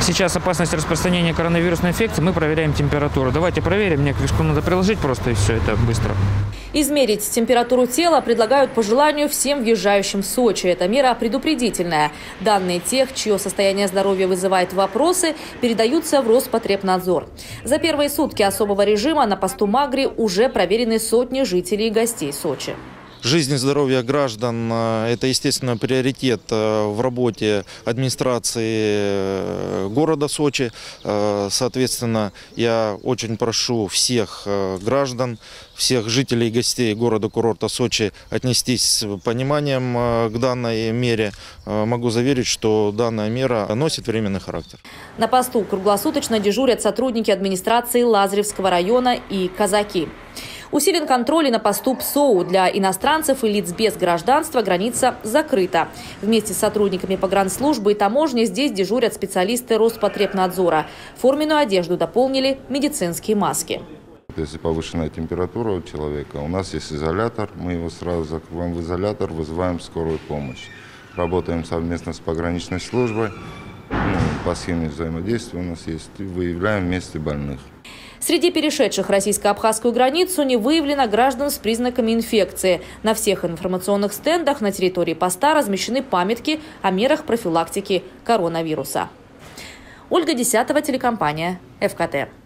сейчас опасность распространения коронавирусной инфекции, мы проверяем температуру. Давайте проверим, мне книжку надо приложить просто и все, это быстро. Измерить температуру тела предлагают по желанию всем въезжающим в Сочи. Эта мера предупредительная. Данные тех, чье состояние здоровья вызывает вопросы, передаются в Роспотребнадзор. За первые сутки особого режима на посту Магри уже проверены сотни жителей и гостей Сочи. Жизнь и здоровье граждан – это, естественно, приоритет в работе администрации города Сочи. Соответственно, я очень прошу всех граждан, всех жителей и гостей города-курорта Сочи отнестись с пониманием к данной мере. Могу заверить, что данная мера носит временный характер. На посту круглосуточно дежурят сотрудники администрации Лазаревского района и казаки. Усилен контроль и на посту ПСОУ. Для иностранцев и лиц без гражданства граница закрыта. Вместе с сотрудниками погранслужбы и таможни здесь дежурят специалисты Роспотребнадзора. Форменную одежду дополнили медицинские маски. Если повышенная температура у человека, у нас есть изолятор, мы его сразу закрываем в изолятор, вызываем скорую помощь. Работаем совместно с пограничной службой, по схеме взаимодействия у нас есть, и выявляем вместе больных. Среди перешедших российско-абхазскую границу не выявлено граждан с признаками инфекции. На всех информационных стендах на территории поста размещены памятки о мерах профилактики коронавируса. Ольга Десятова, телекомпания ФКТ.